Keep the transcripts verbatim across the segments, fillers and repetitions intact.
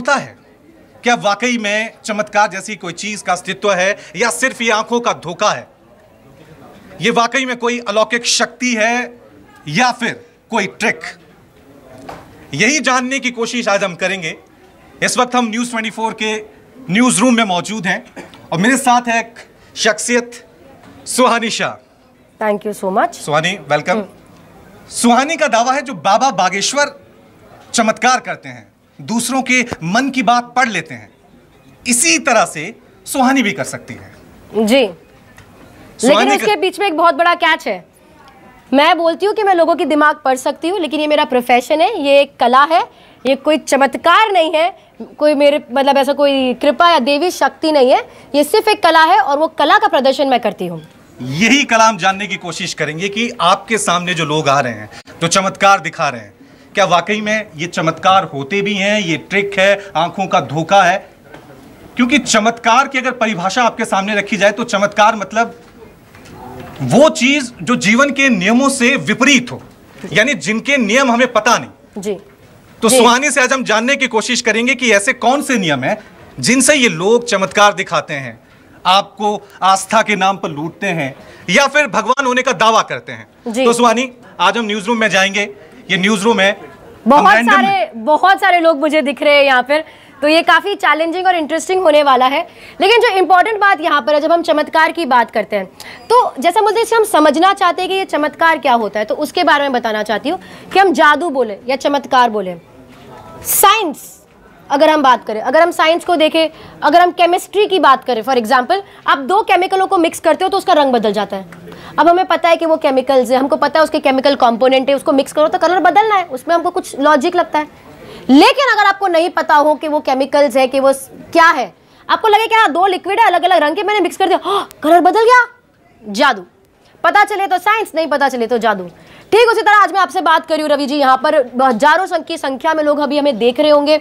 होता है? क्या वाकई में चमत्कार जैसी कोई चीज का अस्तित्व है या सिर्फ ये आंखों का धोखा है? ये वाकई में कोई अलौकिक शक्ति है या फिर कोई ट्रिक? यही जानने की कोशिश आज हम करेंगे। इस वक्त हम न्यूज़ चौबीस के न्यूज रूम में मौजूद हैं और मेरे साथ है एक शख्सियत, Suhani Shah. Thank you so much. Suhani, welcome. Suhani का दावा है जो बाबा बागेश्वर चमत्कार करते हैं, दूसरों के मन की बात पढ़ लेते हैं, इसी तरह से सुहानी भी कर सकती है। जी, लेकिन इसके बीच में एक बहुत बड़ा कैच है। मैं बोलती हूँ कि मैं लोगों की दिमाग पढ़ सकती हूँ, लेकिन ये मेरा प्रोफेशन है, ये एक कला है, ये कोई चमत्कार नहीं है, कोई मेरे मतलब ऐसा कोई कृपा या देवी शक्ति नहीं है, ये सिर्फ एक कला है और वो कला का प्रदर्शन मैं करती हूँ। यही कला हम जानने की कोशिश करेंगे कि आपके सामने जो लोग आ रहे हैं, जो चमत्कार दिखा रहे हैं, क्या वाकई में ये चमत्कार होते भी हैं, ये ट्रिक है, आंखों का धोखा है? क्योंकि चमत्कार की अगर परिभाषा आपके सामने रखी जाए तो चमत्कार मतलब वो चीज जो जीवन के नियमों से विपरीत हो, यानी जिनके नियम हमें पता नहीं। जी। तो जी। सुहानी से आज हम जानने की कोशिश करेंगे कि ऐसे कौन से नियम हैं जिनसे ये लोग चमत्कार दिखाते हैं, आपको आस्था के नाम पर लूटते हैं या फिर भगवान होने का दावा करते हैं। तो सुहानी, आज हम न्यूज रूम में जाएंगे। ये न्यूज रूम है, बहुत सारे बहुत सारे लोग मुझे दिख रहे हैं यहाँ पर, तो ये काफी चैलेंजिंग और इंटरेस्टिंग होने वाला है। लेकिन जो इंपॉर्टेंट बात यहाँ पर है, जब हम चमत्कार की बात करते हैं तो जैसा बोलते हैं, हम समझना चाहते हैं कि ये चमत्कार क्या होता है, तो उसके बारे में बताना चाहती हूँ कि हम जादू बोले या चमत्कार बोले, साइंस अगर हम बात करें, अगर हम साइंस को देखें, अगर हम केमिस्ट्री की बात करें, फॉर एग्जाम्पल आप दो केमिकलों को मिक्स करते हो तो उसका रंग बदल जाता है। अब हमें पता है कि वो केमिकल्स है, हमको पता है उसके केमिकल कंपोनेंट है, उसको मिक्स करो तो कलर बदलना है, उसमें हमको कुछ लॉजिक लगता है। लेकिन अगर आपको नहीं पता हो कि वो केमिकल्स है, कि वो क्या है, आपको लगे कि हाँ दो लिक्विड है अलग अलग रंग के, मैंने मिक्स कर दिया, हाँ, कलर बदल गया, जादू। पता चले तो साइंस, नहीं पता चले तो जादू। ठीक उसी तरह आज मैं आपसे बात कर रही हूँ रवि जी, यहाँ पर हजारों की संख्या में लोग अभी हमें देख रहे होंगे,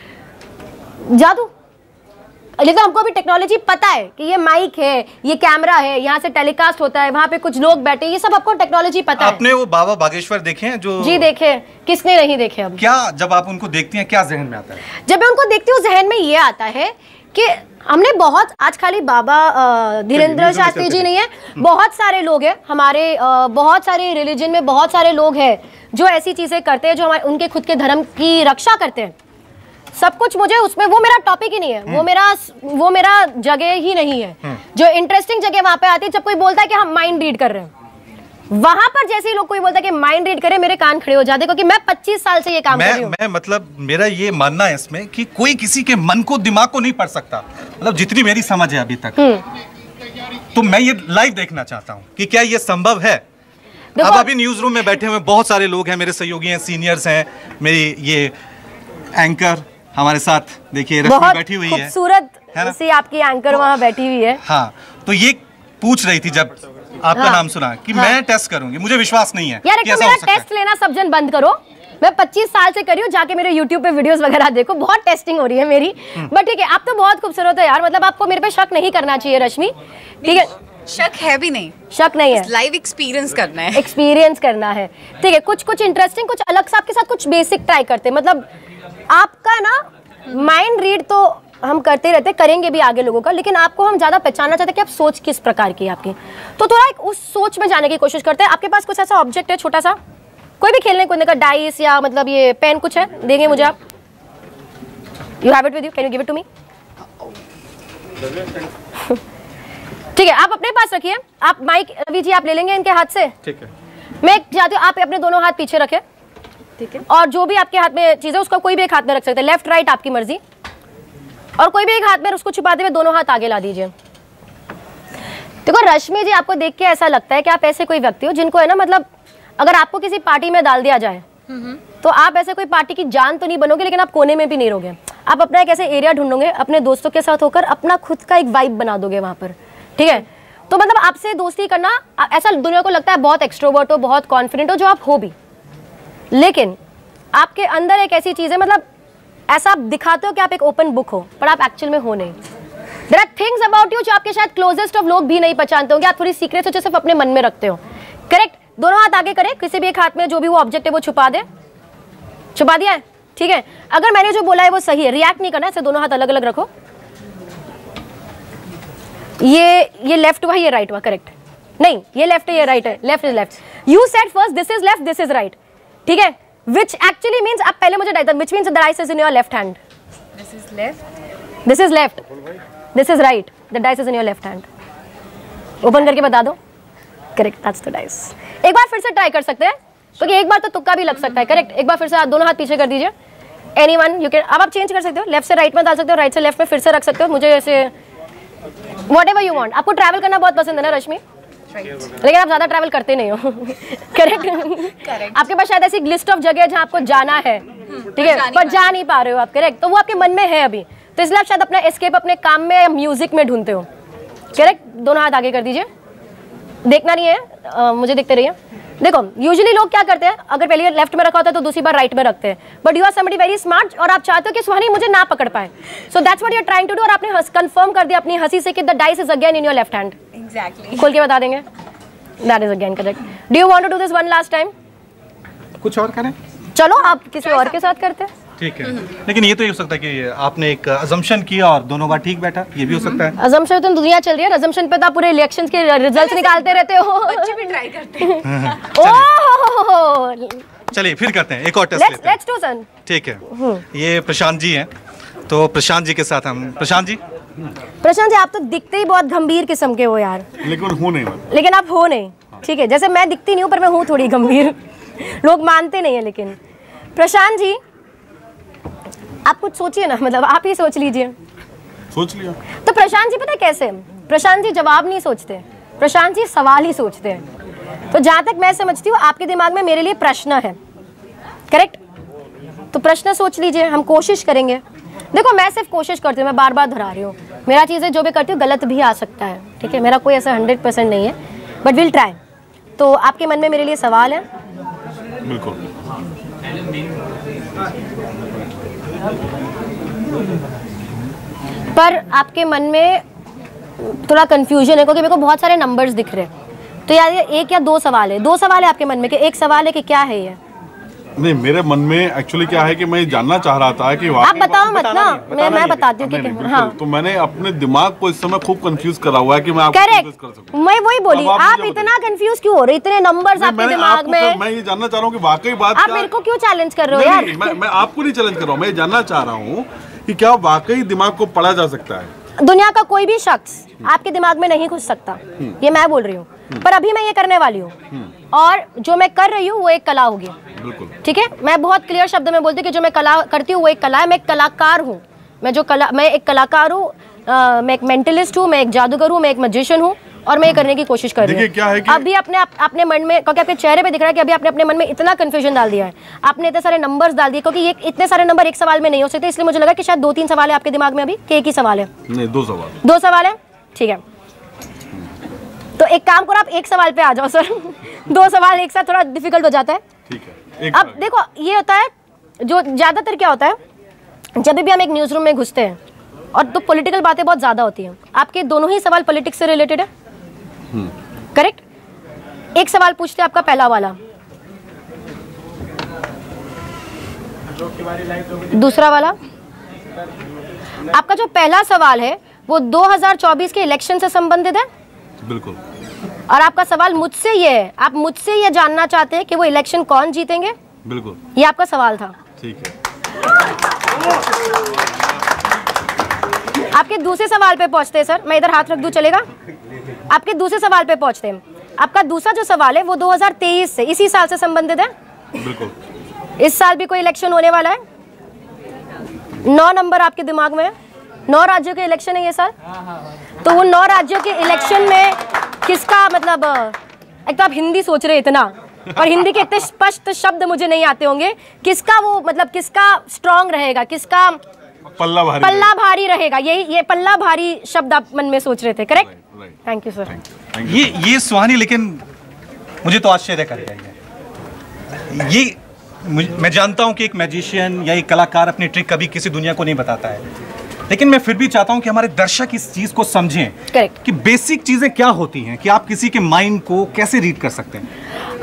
जादू। लेकिन हमको अभी टेक्नोलॉजी पता है कि ये माइक है, ये कैमरा है, यहाँ से टेलीकास्ट होता है, वहाँ पे कुछ लोग बैठे, ये सब आपको टेक्नोलॉजी पता है। आपने वो बाबा बागेश्वर देखे हैं जो? जी देखे, किसने नहीं देखे? अब क्या जब आप उनको देखती हैं क्या जहन में आता है? जब मैं उनको देखती हूँ जहन में ये आता है कि हमने बहुत, आज खाली बाबा धीरेन्द्र शास्त्री जी नहीं है, बहुत सारे लोग हैं हमारे, बहुत सारे रिलीजन में बहुत सारे लोग हैं जो ऐसी चीजें करते हैं, जो हमारे उनके खुद के धर्म की रक्षा करते हैं। सब कुछ मुझे उसमें, वो मेरा टॉपिक ही नहीं है, वो मेरा वो मेरा जगह ही नहीं है। जो इंटरेस्टिंग जगह वहां पे आती है जब कोई बोलता है कि हम माइंड रीड कर रहे हैं, वहां पर जैसे ही लोग कोई बोलता है कि माइंड रीड करे, मेरे कान खड़े हो जाते, क्योंकि मैं पच्चीस साल से ये काम कर रही हूं। मैं मतलब मेरा ये मानना है इसमें कि कोई किसी के मन को, दिमाग को नहीं पढ़ सकता, मतलब जितनी मेरी समझ है अभी तक। तो मैं ये लाइव देखना चाहता हूँ कि क्या ये संभव है। अब अभी न्यूज रूम में बैठे हुए बहुत सारे लोग हैं, मेरे सहयोगी हैं, सीनियर्स हैं, मेरी ये एंकर हमारे साथ देखिए रश्मि बैठी हुई है, खूबसूरत सी आपकी एंकर वहां बैठी हुई है। हाँ, तो ये पूछ रही थी जब आपका हाँ, नाम सुना कि हाँ, मैं टेस्ट करूंगी, मुझे विश्वास नहीं है यार, एक तो मेरा टेस्ट लेना सब जन बंद करो। मैं पच्चीस साल से कर रही हूँ, जाके मेरे यूट्यूब पे वीडियोस वगैरह देखो, बहुत टेस्टिंग हो रही है मेरी। बट ठीक है, आप तो बहुत खूबसूरत है यार, मतलब आपको मेरे पे शक नहीं करना चाहिए रश्मि, ठीक है? शक है भी नहीं, शक नहीं है, लाइव एक्सपीरियंस करना है, एक्सपीरियंस करना है, ठीक है? कुछ कुछ इंटरेस्टिंग, कुछ अलग सा आपके साथ कुछ बेसिक ट्राई करते हैं, मतलब आपका ना माइंड रीड तो हम करते रहते, करेंगे भी आगे लोगों का, लेकिन आपको हम ज्यादा पहचानना चाहते हैं कि आप सोच किस प्रकार की है आपकी, तो थोड़ा एक उस सोच में जाने की कोशिश करते हैं। आपके पास कुछ ऐसा ऑब्जेक्ट है छोटा सा, कोई भी खेलने कूदने का, डाइस या मतलब ये पेन कुछ है, देंगे मुझे आप? You have it with you, can you give it to me? ठीक है, आप अपने पास रखिए। आप माइक रवि जी आप ले लेंगे इनके हाथ से, ठीक है? मैं चाहती हूँ आप अपने दोनों हाथ पीछे रखें, ठीक है? और जो भी आपके हाथ में चीज है उसका कोई भी एक हाथ में रख सकते हैं, लेफ्ट राइट आपकी मर्जी, और कोई भी एक हाथ में उसको छुपाते हुए दोनों हाथ आगे ला दीजिए। देखो रश्मि जी, आपको देख के ऐसा लगता है कि आप ऐसे कोई व्यक्ति हो जिनको है ना, मतलब अगर आपको किसी पार्टी में डाल दिया जाए तो आप ऐसे कोई पार्टी की जान तो नहीं बनोगे, लेकिन आप कोने में भी नहीं रहोगे, आप अपना एक ऐसे एरिया ढूंढोगे, अपने दोस्तों के साथ होकर अपना खुद का एक वाइब बना दोगे वहां पर, ठीक है? तो मतलब आपसे दोस्ती करना, ऐसा दुनिया को लगता है बहुत एक्सट्रोवर्ट हो, बहुत कॉन्फिडेंट हो, जो आप हो भी, लेकिन आपके अंदर एक ऐसी चीज है, मतलब ऐसा आप दिखाते हो कि आप एक ओपन बुक हो, पर आप एक्चुअल में हो नहीं। There are things about you जो आपके शायद क्लोजेस्ट ऑफ लोग भी नहीं पहचानते होंगे, आप थोड़ी सीक्रेट्स जो सिर्फ अपने मन में रखते हो, करेक्ट? दोनों हाथ आगे करें, किसी भी एक हाथ में जो भी वो ऑब्जेक्ट है वो छुपा दे, छुपा दिया है, ठीक है? अगर मैंने जो बोला है वो सही है, रिएक्ट नहीं करना, ऐसे दोनों हाथ अलग अलग रखो। ये ये लेफ्ट हुआ, ये राइट हुआ, करेक्ट? नहीं, ये लेफ्ट है, ये राइट है, left is left. You said first this is left, this is right, ठीक है? विच एक्चुअली मीन्स, आप पहले मुझे diet, which means the dice is in your left hand. This is left, this is left, this is right, the dice is in your left hand. Open करके बता दो, correct, that's the dice. एक बार फिर से try कर सकते हैं, क्योंकि एक बार तो तुक्का भी लग सकता है, करेक्ट? एक बार फिर से आप दोनों हाथ पीछे कर दीजिए। एनीवन यू कैन, अब आप चेंज कर सकते हो, लेफ्ट से राइट में डाल सकते हो, राइट से लेफ्ट में फिर से रख सकते हो, मुझे ऐसे व्हाटएवर यू वांट। आपको ट्रैवल करना बहुत पसंद है ना रश्मि? लेकिन आप ज्यादा ट्रैवल करते नहीं हो, करेक्ट? करेक्ट। आपके पास शायद ऐसी लिस्ट ऑफ जगह है जहाँ आपको जाना है, ठीक है, पर जा नहीं पा रहे हो आप, करेक्ट? तो वो आपके मन में है अभी, तो इसलिए आप शायद अपना एस्केप अपने काम में या म्यूजिक में ढूंढते हो, करेक्ट? दोनों हाथ आगे कर दीजिए, देखना नहीं है, आ, मुझे देखते रहिए। देखो यूजुअली लोग क्या करते हैं, अगर पहले लेफ्ट में रखा होता है तो दूसरी बार राइट में रखते हैं, but you are somebody very smart और आप चाहते हो कि सुहानी मुझे ना पकड़ पाए, so that's what you are trying to do. और आपने कंफर्म कर दिया अपनी हंसी से कि the dice is again in your left hand. Exactly, खोल के बता देंगे, that is again correct. Do you want to do this one last time? कुछ और करें? चलो आप किसी और के साथ करते हैं, ठीक है। लेकिन ये तो हो सकता है कि आपने एक अजम्पशन किया और दोनों बार ठीक बैठा, ये भी हो सकता है। अजम्पशन तो दुनिया चल रही है, अजम्पशन पे तो आप पूरे इलेक्शंस के रिजल्ट्स निकालते रहते हो। बच्चे भी ट्राई करते हैं। ओह, चलिए फिर करते हैं, एक और टेस्ट लेट्स लेते हैं। Let's do sun. ठीक है, ये प्रशांत जी हैं, तो प्रशांत जी के साथ हम, प्रशांत जी। प्रशांत जी, आप तो दिखते ही बहुत गंभीर किस्म के हो यार, लेकिन हूँ नहीं मैं। लेकिन आप हो नहीं, ठीक है? जैसे मैं दिखती नहीं हूँ पर मैं हूँ थोड़ी गंभीर, लोग मानते नहीं है। लेकिन प्रशांत जी आप कुछ सोचिए ना, मतलब आप ही सोच लीजिए। सोच लिया। तो प्रशांत जी पता है कैसे, प्रशांत जी जवाब नहीं सोचते, प्रशांत जी सवाल ही सोचते हैं। तो जहाँ तक मैं समझती हूँ आपके दिमाग में मेरे लिए प्रश्न है, करेक्ट? तो प्रश्न सोच लीजिए, हम कोशिश करेंगे। देखो मैं सिर्फ कोशिश करती हूँ, मैं बार बार दोहरा रही हूँ, मेरा चीज़ें जो भी करती हूँ गलत भी आ सकता है, ठीक है? मेरा कोई ऐसा हंड्रेड परसेंट नहीं है, बट विल ट्राई। तो आपके मन में मेरे लिए सवाल है? बिल्कुल। पर आपके मन में थोड़ा कंफ्यूजन है, क्योंकि मेरे को बहुत सारे नंबर्स दिख रहे हैं। तो यार ये एक या दो सवाल है, दो सवाल है आपके मन में कि एक सवाल है कि क्या है ये? नहीं, मेरे मन में एक्चुअली क्या है कि मैं जानना चाह रहा था कि आप बताओ मत ना, मैं मैं बताती हूँ कि हाँ। तो मैंने अपने दिमाग को इस समय खूब कंफ्यूज करा हुआ है कि मैं आपको कंफ्यूज कर सकूं। मैं वही बोली, आप, आप इतना कंफ्यूज क्यों हो रहे, इतने नंबर्स आपके दिमाग में? मैं ये जानना चाह रहा हूँ कि वाकई बात, आप मेरे को क्यों चैलेंज कर रहे हो यार? मैं मैं आपको नहीं चैलेंज कर रहा हूँ, मैं ये जानना चाह रहा हूँ कि क्या वाकई दिमाग को पढ़ा जा सकता है? दुनिया का कोई भी शख्स आपके दिमाग में नहीं घुस सकता, ये मैं बोल रही हूँ, पर अभी मैं ये करने वाली हूँ, और जो मैं कर रही हूँ वो एक कला होगी, ठीक है? मैं बहुत क्लियर शब्द में बोलती हूँ कि जो मैं कला करती हूँ वो एक कला है, मैं एक कलाकार हूँ, मैं जो कला मैं एक कलाकार हूँ, मैं एक मेंटलिस्ट हूँ, मैं एक जादूगर हूँ, मैं एक मैजिशियन हूँ, और मैं ये करने की कोशिश कर रही हूँ। क्या है कि अभी अपने आप, अपने मन में, क्योंकि आपके चेहरे पे दिख रहा है कि अभी आपने अपने मन में इतना कंफ्यूजन डाल दिया है, आपने इतने सारे नंबर्स डाल दिए, क्योंकि ये इतने सारे नंबर एक सवाल में नहीं हो सकते, इसलिए मुझे लगा कि शायद दो तीन सवाल है आपके दिमाग में अभी, कि एक ही सवाल है। नहीं, दो सवाल। दो सवाल है, ठीक है। तो एक काम करो, आप एक सवाल पे आ जाओ सर। दो सवाल एक साथ थोड़ा डिफिकल्ट हो जाता है, ठीक है। एक अब देखो ये होता है, जो ज्यादातर क्या होता है, जब भी हम एक न्यूज रूम में घुसते हैं और तो पॉलिटिकल बातें बहुत ज्यादा होती हैं, आपके दोनों ही सवाल पॉलिटिक्स से रिलेटेड है, करेक्ट? एक सवाल पूछते हैं आपका पहला वाला, दूसरा वाला, आपका जो पहला सवाल है वो दो हज़ार चौबीस के इलेक्शन से संबंधित है, बिल्कुल। और आपका सवाल मुझसे ये है, आप मुझसे ये जानना चाहते हैं कि वो इलेक्शन कौन जीतेंगे, बिल्कुल, ये आपका सवाल था, ठीक है। आपके दूसरे सवाल पे पहुंचते हैं सर, मैं इधर हाथ रख दूं चलेगा? आपके दूसरे सवाल पे पहुंचते हैं, आपका दूसरा जो सवाल है वो दो हज़ार तेईस से, इसी साल से संबंधित है, बिल्कुल। इस साल भी कोई इलेक्शन होने वाला है, नौ नंबर आपके दिमाग में है, नौ राज्यों के इलेक्शन है ये साल, तो वो नौ राज्यों के इलेक्शन में किसका, मतलब एक तो आप हिंदी सोच रहे इतना, और हिंदी के इतने स्पष्ट शब्द मुझे नहीं आते होंगे, किसका वो, मतलब किसका स्ट्रांग रहेगा, किसका पल्ला भारी पल्ला भारी रहेगा, यही ये पल्ला भारी शब्द आप मन में सोच रहे थे, करेक्ट? Thank you sir. ये ये सुहानी, लेकिन मुझे तो आश्चर्य कर गया ये, मैं जानता हूं कि एक मैजिशियन या एक कलाकार अपनी ट्रिक कभी किसी दुनिया को नहीं बताता है, लेकिन मैं फिर भी चाहता हूं कि हमारे दर्शक इस चीज को समझें, करेक्ट, कि बेसिक चीजें क्या होती हैं, कि आप किसी के माइंड को कैसे रीड कर सकते हैं।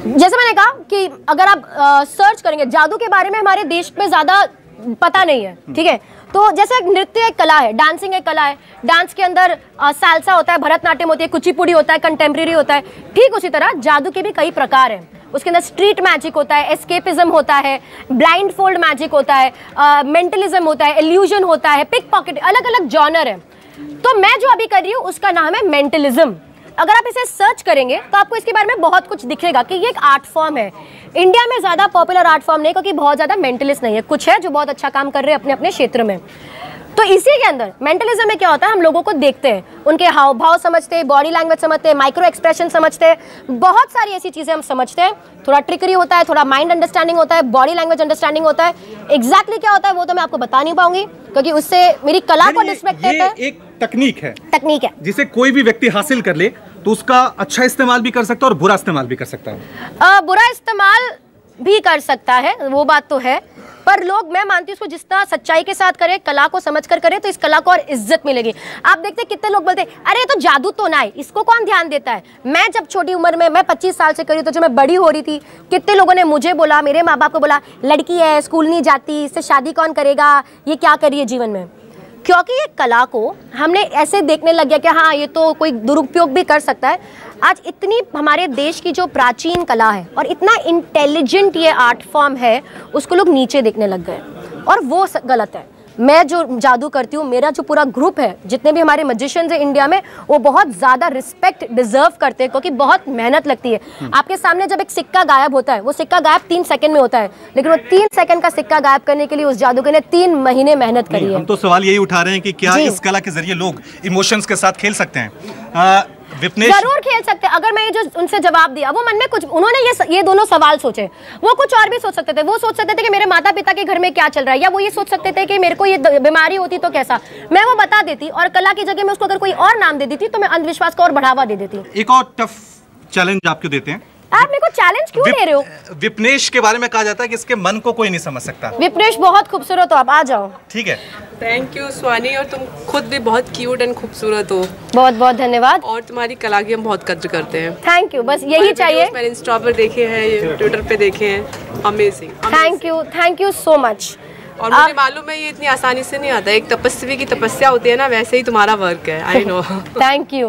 जैसे मैंने कहा कि अगर आप सर्च करेंगे जादू के बारे में, हमारे देश में ज्यादा पता नहीं है, ठीक है। तो जैसे एक नृत्य एक कला है, डांसिंग एक कला है, डांस के अंदर सालसा होता है, भरतनाट्यम होती है, कुचिपुड़ी होता है, कंटेम्प्रेरी होता है, ठीक उसी तरह जादू के भी कई प्रकार हैं। उसके अंदर स्ट्रीट मैजिक होता है, एस्केपिज्म होता है, ब्लाइंड फोल्ड मैजिक होता है, मेंटलिज्म होता है, इल्यूजन होता है, पिक पॉकेट, अलग अलग जॉनर है। तो मैं जो अभी कर रही हूँ उसका नाम है मेंटलिज्म। अगर आप इसे सर्च करेंगे तो आपको इसके बारे में बहुत कुछ दिखेगा कि ये एक आर्ट फॉर्म है। इंडिया में ज़्यादा पॉपुलर आर्ट फॉर्म नहीं, क्योंकि बहुत ज़्यादा मेंटलिस्ट नहीं है, कुछ है जो बहुत अच्छा काम कर रहे हैं अपने अपने क्षेत्र में। तो इसी के अंदर मेंटलिज्म में क्या होता है, हम लोगों को देखते हैं, उनके हाव भाव समझते हैं, बॉडी लैंग्वेज समझते हैं, माइक्रो एक्सप्रेशन समझते हैं, बहुत सारी ऐसी चीज़ें हम समझते हैं। थोड़ा ट्रिकरी होता है, थोड़ा माइंड अंडरस्टैंडिंग होता है, बॉडी लैंग्वेज अंडरस्टैंडिंग होता है। एग्जैक्टली क्या होता है वो तो मैं आपको बता नहीं पाऊंगी, क्योंकि उससे मेरी कला को डिस्पेक्ट है। एक तकनीक है तकनीक है जिसे कोई भी व्यक्ति हासिल कर ले तो उसका अच्छा इस्तेमाल भी कर सकता है और बुरा इस्तेमाल भी कर सकता है। आ, बुरा इस्तेमाल भी कर सकता है, वो बात तो है, पर लोग, मैं मानती हूँ उसको जितना सच्चाई के साथ करे, कला को समझ कर करे, तो इस कला को और इज्जत मिलेगी। आप देखते हैं कितने लोग बोलते हैं अरे ये तो जादू तो ना है, इसको कौन ध्यान देता है। मैं जब छोटी उम्र में, मैं पच्चीस साल से करी, तो जब मैं बड़ी हो रही थी, कितने लोगों ने मुझे बोला, मेरे माँ बाप को बोला, लड़की है, स्कूल नहीं जाती, इससे शादी कौन करेगा, ये क्या करिए जीवन में। क्योंकि ये कला को हमने ऐसे देखने लग गया कि हाँ ये तो कोई दुरुपयोग भी कर सकता है। आज इतनी हमारे देश की जो प्राचीन कला है और इतना इंटेलिजेंट ये आर्ट फॉर्म है, उसको लोग नीचे देखने लग गए, और वो गलत है। मैं जो जादू करती हूँ, मेरा जो पूरा ग्रुप है, जितने भी हमारे मैजिशियंस हैं इंडिया में, वो बहुत ज़्यादा रिस्पेक्ट डिजर्व करते हैं, क्योंकि बहुत मेहनत लगती है। आपके सामने जब एक सिक्का गायब होता है, वो सिक्का गायब तीन सेकंड में होता है, लेकिन वो तीन सेकंड का सिक्का गायब करने के लिए उस जादूगर ने तीन महीने मेहनत करी है। हम तो सवाल यही उठा रहे हैं कि क्या इस कला के जरिए लोग इमोशंस के साथ खेल सकते हैं। विपनेश जरूर खेल सकते हैं। अगर मैं ये जो उनसे जवाब दिया, वो मन में कुछ, उन्होंने ये ये दोनों सवाल सोचे, वो कुछ और भी सोच सकते थे। वो सोच सकते थे कि मेरे माता पिता के घर में क्या चल रहा है, या वो ये सोच सकते थे कि मेरे को ये बीमारी होती तो कैसा। मैं वो बता देती, और कला की जगह में उसको अगर कोई और नाम दे देती तो मैं अंधविश्वास को और बढ़ावा दे देती। एक और टफ चैलेंज आपको देते हैं। आप मेरे को चैलेंज क्यों दे रहे हो? विपनेश के बारे में कहा जाता है कि इसके मन को कोई नहीं समझ सकता। विपनेश बहुत खूबसूरत हो, आप आ जाओ। ठीक है, थैंक यू स्वानी, और तुम खुद भी बहुत क्यूट एंड खूबसूरत हो। बहुत बहुत धन्यवाद। और तुम्हारी कला की हम बहुत कद्र करते हैं। थैंक यू, बस यही चाहिए। मैंने इंस्टा पर देखे हैं, ट्विटर पे देखे हैं, amazing. Thank you, thank you so much. और मुझे मालूम है ये इतनी आसानी से नहीं आता, एक तपस्वी की तपस्या होती है ना, वैसे ही तुम्हारा वर्क है। I know. Thank you.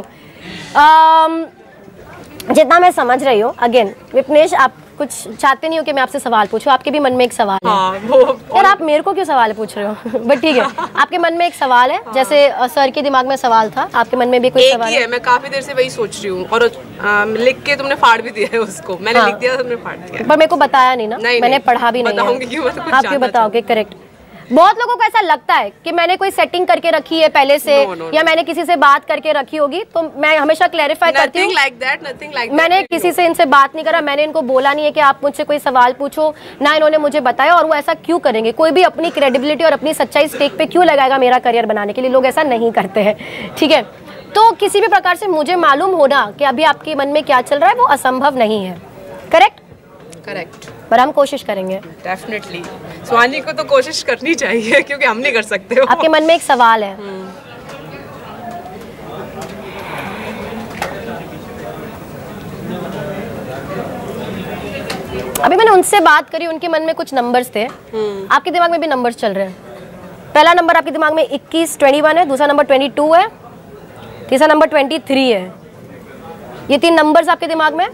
जितना मैं समझ रही हूँ, अगेन विपनेश, आप कुछ चाहते नहीं हो कि मैं आपसे सवाल पूछूं, आपके भी मन में एक सवाल है। हाँ, वो यार आप मेरे को क्यों सवाल पूछ रहे हो? बट ठीक है, आपके मन में एक सवाल है। जैसे आ, सर के दिमाग में सवाल था, आपके मन में भी कोई सवाल है? है मैं काफी देर से वही सोच रही हूँ, और आ, लिख के तुमने फाड़ भी दिया है उसको। मैंने हाँ। लिख दिया, तुमने फाड़ दिया, पर मेरे को बताया नहीं ना। नहीं, मैंने पढ़ा भी नहीं। आप क्यों बताओगे? करेक्ट। बहुत लोगों को ऐसा लगता है कि मैंने कोई सेटिंग करके रखी है पहले से, no, no, या no. मैंने किसी से बात करके रखी होगी, तो मैं हमेशा क्लैरिफाई करती हूँ। like that, like मैंने किसी से इनसे बात नहीं करा, मैंने इनको बोला नहीं है कि आप मुझसे कोई सवाल पूछो, ना इन्होंने मुझे बताया। और वो ऐसा क्यों करेंगे? कोई भी अपनी क्रेडिबिलिटी और अपनी सच्चाई स्टेक पे क्यों लगाएगा मेरा करियर बनाने के लिए? लोग ऐसा नहीं करते हैं, ठीक है। तो किसी भी प्रकार से मुझे मालूम होना कि अभी आपके मन में क्या चल रहा है, वो असंभव नहीं है। करेक्ट? करेक्ट, पर हम कोशिश करेंगे। डेफिनेटली। स्वानी को तो कोशिश करनी चाहिए, क्योंकि हम नहीं कर सकते हो। आपके मन में एक सवाल है। अभी मैंने उनसे बात करी, उनके मन में कुछ नंबर्स थे, आपके दिमाग में भी नंबर्स चल रहे हैं। पहला नंबर आपके दिमाग में इक्कीस, इक्कीस है, दूसरा नंबर बाईस है, तीसरा नंबर तेईस है। ये तीन नंबर्स आपके दिमाग में?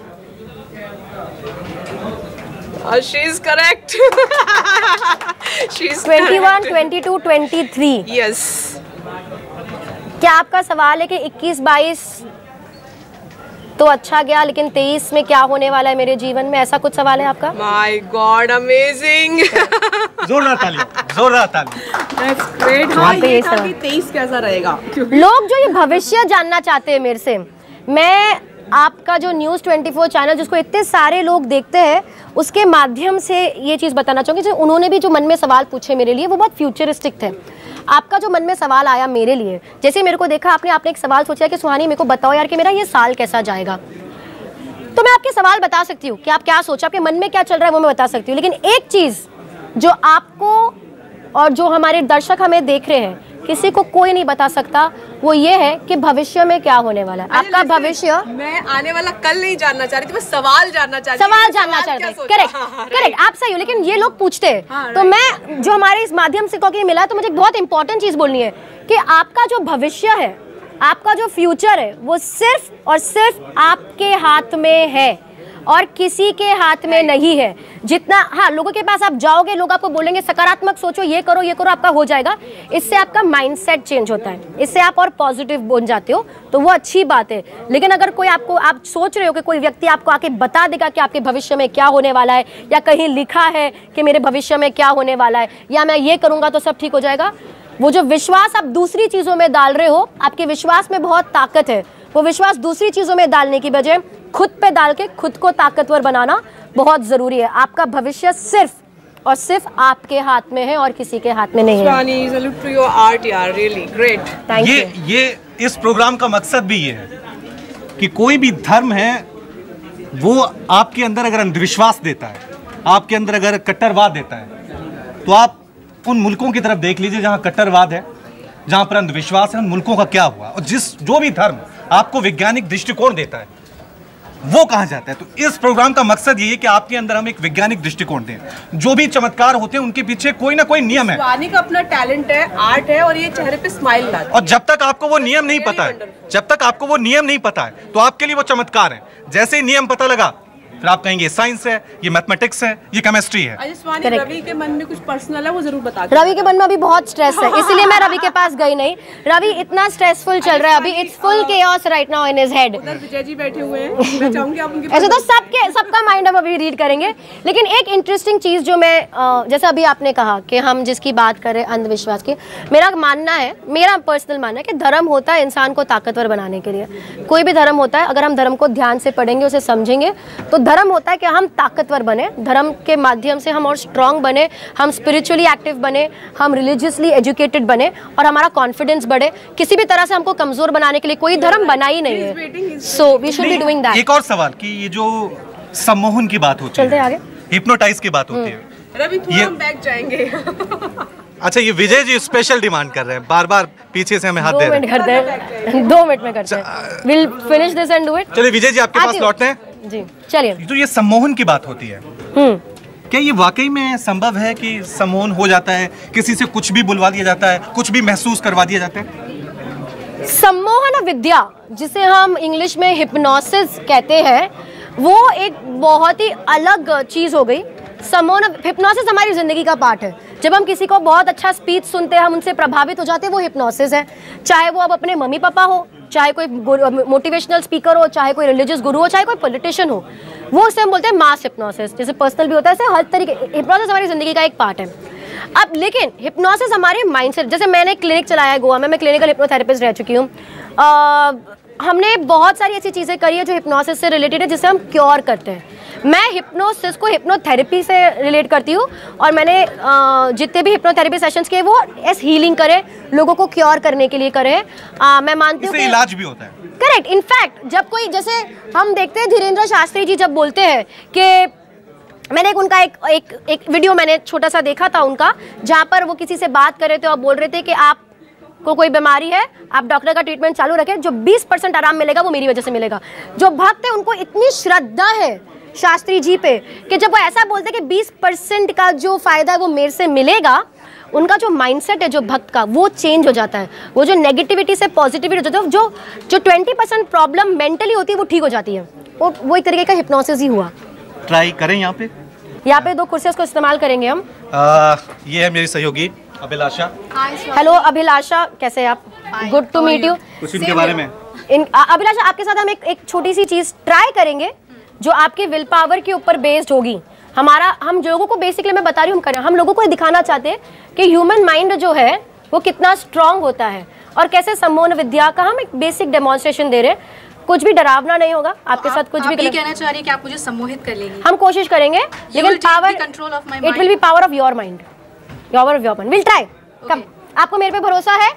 Uh, she is correct. She is इक्कीस, बाईस, तेईस। Yes. क्या आपका सवाल है कि इक्कीस, बाईस तो अच्छा गया, लेकिन तेईस में क्या होने वाला है मेरे जीवन में, ऐसा कुछ सवाल है आपका? My God, amazing. जोरदार ताली, जोरदार ताली। That's great. हाँ, ये था कि तेईस कैसा रहेगा? लोग जो ये भविष्य जानना चाहते हैं मेरे से, मैं आपका जो न्यूज़ चौबीस चैनल जिसको इतने सारे लोग देखते हैं, उसके माध्यम से ये चीज़ बताना चाहूँगी। जो उन्होंने भी जो मन में सवाल पूछे मेरे लिए, वो बहुत फ्यूचरिस्टिक थे। आपका जो मन में सवाल आया मेरे लिए, जैसे मेरे को देखा आपने आपने एक सवाल सोचा कि सुहानी मेरे को बताओ यार कि मेरा ये साल कैसा जाएगा, तो मैं आपके सवाल बता सकती हूँ कि आप क्या सोचा, आपके मन में क्या चल रहा है वो मैं बता सकती हूँ। लेकिन एक चीज़ जो आपको और जो हमारे दर्शक हमें देख रहे हैं, किसी को कोई नहीं बता सकता, वो ये है कि भविष्य में क्या होने वाला है। आपका भविष्य, मैं आने वाला कल नहीं जानना चाह रही थी, मैं सवाल जानना चाह रही थी। सवाल जानना चाहते हैं, करेक्ट करेक्ट, आप सही हो, लेकिन ये लोग पूछते हैं। हाँ, तो मैं जो हमारे इस माध्यम से क्योंकि मिला, तो मुझे बहुत इंपॉर्टेंट चीज बोलनी है कि आपका जो भविष्य है, आपका जो फ्यूचर है, वो सिर्फ और सिर्फ आपके हाथ में है और किसी के हाथ में नहीं है। जितना, हाँ, लोगों के पास आप जाओगे, लोग आपको बोलेंगे सकारात्मक सोचो, ये करो ये करो, आपका हो जाएगा। इससे आपका माइंडसेट चेंज होता है, इससे आप और पॉजिटिव बन जाते हो, तो वो अच्छी बात है। लेकिन अगर कोई आपको, आप सोच रहे हो कि कोई व्यक्ति आपको आके बता देगा कि आपके भविष्य में क्या होने वाला है, या कहीं लिखा है कि मेरे भविष्य में क्या होने वाला है, या मैं ये करूँगा तो सब ठीक हो जाएगा, वो जो विश्वास आप दूसरी चीज़ों में डाल रहे हो, आपके विश्वास में बहुत ताकत है, वो विश्वास दूसरी चीज़ों में डालने की बजाय खुद पे डाल के खुद को ताकतवर बनाना बहुत ज़रूरी है। आपका भविष्य सिर्फ और सिर्फ आपके हाथ में है और किसी के हाथ में नहीं है। Shivani, salute to your art, यार, really great. Thank ये you. ये इस प्रोग्राम का मकसद भी ये है कि कोई भी धर्म है, वो आपके अंदर अगर अंधविश्वास देता है, आपके अंदर अगर कट्टरवाद देता है, तो आप उन मुल्कों की तरफ देख लीजिए जहां कट्टरवाद है, जहां पर अंधविश्वास है, उन मुल्कों का क्या हुआ। और जिस जो भी धर्म आपको वैज्ञानिक दृष्टिकोण देता है, वो कहां जाता है। तो इस प्रोग्राम का मकसद ये है कि आपके अंदर हम एक वैज्ञानिक दृष्टिकोण दें। जो भी चमत्कार होते हैं, उनके पीछे कोई ना कोई नियम है। शिवानी का अपना टैलेंट है, आर्ट है, और ये चेहरे पे स्माइल लाता है। और जब तक आपको वो नियम नहीं पता है, जब तक आपको वो नियम नहीं पता है, तो आपके लिए वो चमत्कार है। जैसे ही नियम पता लगा, फिर आप कहेंगे साइंस है, ये मैथमेटिक्स है, ये केमिस्ट्री है। अच्छा शिवानी, रवि के मन में कुछ पर्सनल है, वो जरूर बता। रवि के मन में अभी बहुत स्ट्रेस है, इसीलिए मैं रवि के पास गई नहीं। रवि इतना स्ट्रेसफुल चल रहा है अभी, it's full chaos right now in his head. उधर विजय जी बैठे हुए हैं, मैं चाहूंगी आप उनके ऐसे तो सबके सबका माइंड हम अभी रीड करेंगे। लेकिन एक इंटरेस्टिंग चीज़ जो मैं, जैसे अभी आपने कहा कि हम जिसकी बात कर रहे हैं अंधविश्वास की, मेरा मानना है, मेरा पर्सनल मानना है कि धर्म होता है इंसान को ताकतवर बनाने के लिए। कोई भी धर्म होता है, अगर हम धर्म को ध्यान से पढ़ेंगे, उसे समझेंगे, तो धर्म होता है कि हम ताकतवर बने, धर्म के माध्यम से हम और स्ट्रांग बने, हम स्पिरिचुअली एक्टिव बने, हम रिलीजियसली एजुकेटेड बने और हमारा कॉन्फिडेंस बढ़े। किसी भी तरह से हमको कमजोर बनाने के लिए कोई धर्म बना ही नहीं है। So we should be doing that. एक और सवाल कि ये जो सम्मोहन की बात होती चलते है, आगे, हिप्नोटाइज की बात होती है, रवि थोड़ा हम बैक जाएंगे। अच्छा, ये विजय जी स्पेशल डिमांड कर रहे हैं, बार बार पीछे से हमें हाथ दे दो रहे मिनट करते हैं, दो मिनट में करते हैं। Will finish this and do it. चलिए विजय जी, आपके पास लौटते हैं जी, चलिए। तो ये सम्मोहन की बात होती है, हम्म क्या ये वाकई में संभव है कि सम्मोहन हो जाता है, किसी से कुछ भी बुलवा दिया जाता है, कुछ भी महसूस करवा दिया जाता है? सम्मोहन विद्या, जिसे हम इंग्लिश में हिप्नोसिस कहते हैं, वो एक बहुत ही अलग चीज़ हो गई। सम्मोहन, हिप्नोसिस हमारी ज़िंदगी का पार्ट है। जब हम किसी को बहुत अच्छा स्पीच सुनते हैं, हम उनसे प्रभावित हो जाते हैं, वो हिप्नोसिस है। चाहे वो अब अपने मम्मी पापा हो, चाहे कोई मोटिवेशनल स्पीकर हो, चाहे कोई रिलीजियस गुरु हो, चाहे कोई पॉलिटिशियन हो, वो उससे हम बोलते हैं मास हिप्नोसिस। जैसे पर्सनल भी होता है, ऐसे हर तरीके हिप्नोसिस हमारी ज़िंदगी का एक पार्ट है। अब लेकिन हिप्नोसिस हमारे माइंडसेट, जैसे मैंने क्लिनिक चलाया है गोवा में, मैं क्लिनिकल हिप्नोथेरेपिस्ट रह चुकी हूँ। हमने बहुत सारी ऐसी चीज़ें करी है जो हिप्नोसिस से रिलेटेड है, जिसे हम क्योर करते हैं। मैं हिप्नोसिस को हिप्नोथेरेपी से रिलेट करती हूँ, और मैंने जितने भी हिप्नोथेरेपी सेशंस किए वो एस हीलिंग करे, लोगों को क्योर करने के लिए करे। आ, मैं मानती हूँ कि इलाज भी होता है। करेक्ट। इनफैक्ट जब कोई, जैसे हम देखते हैं धीरेन्द्र शास्त्री जी जब बोलते हैं कि, मैंने एक उनका एक एक एक वीडियो मैंने छोटा सा देखा था उनका, जहाँ पर वो किसी से बात कर रहे थे और बोल रहे थे कि आप को कोई बीमारी है, आप डॉक्टर का ट्रीटमेंट चालू रखें, जो बीस परसेंट आराम मिलेगा वो मेरी वजह से मिलेगा। जो भक्त है उनको इतनी श्रद्धा है शास्त्री जी पे कि जब वो ऐसा बोलते हैं कि बीस परसेंट का जो फायदा है वो मेरे से मिलेगा, उनका जो माइंडसेट है जो भक्त का, वो चेंज हो जाता है। वो जो नेगेटिविटी से पॉजिटिविटी हो जाता है, जो जो ट्वेंटी परसेंट प्रॉब्लम मेंटली होती है वो ठीक हो जाती है। वो वो एक तरीके का हिप्नोसिस ही हुआ। ट्राई करें यहाँ पे, यहाँ पे दो कुर्सियाँ को इस्तेमाल करेंगे हम। आ, ये है मेरी सहयोगी अभिलाषा। हेलो अभिलाषा, कैसे हैं आप? Good to meet you. कुछ इनके बारे में। इन अभिलाषा, आपके साथ हम एक एक छोटी सी चीज़ ट्राई करेंगे जो आपके विल पावर के ऊपर बेस्ड होगी। हमारा, हम लोगों को बेसिकली मैं बता रही हूँ, हम करें, हम लोगों को दिखाना चाहते हैं कि ह्यूमन माइंड जो है वो कितना स्ट्रांग होता है, और कैसे सम्मोहन विद्या का हम एक बेसिक डेमोन्स्ट्रेशन दे रहे हैं। कुछ भी डरावना नहीं होगा आपके साथ, कुछ भी कहना चाह रही है कि आप मुझे सम्मोहित कर लेंगी। हम कोशिश करेंगे, लेकिन power, control of my it will be power of your mind, power of your mind. Will try. Come, आपको मेरे पे भरोसा है?